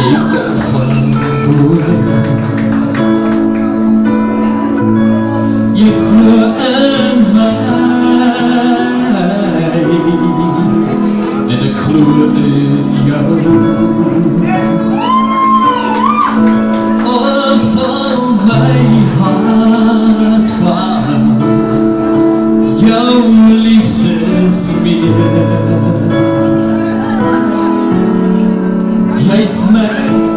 van boer. Je glo in mij en ik glo in jou. Oh, val my hart van jou liefdesmeer. Jy's my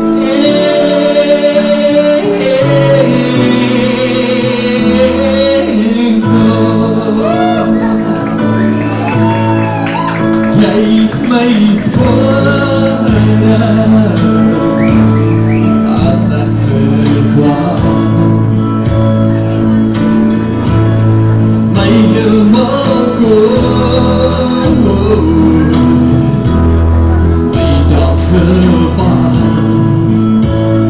my spore as ek verdwaal. My helemaal kom, my dakse vaan.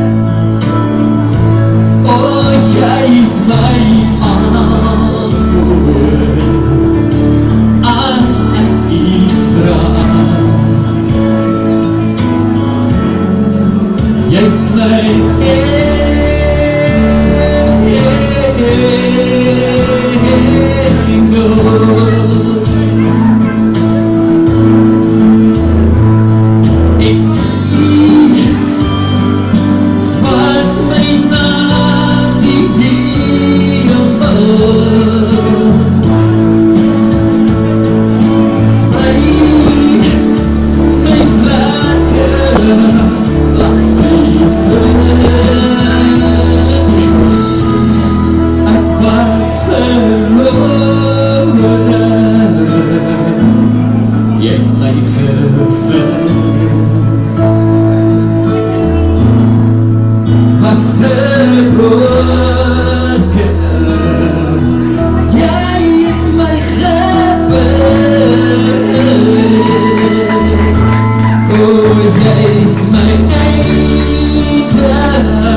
Oh, jy's my antwoord as ek iets vraag. Jy's my engel. Ek vat my na die hemel. Sprei my vlakke ek was verloren, jy het my gevind, was gebroken, jy het my gebind. Oh, jy is my einde.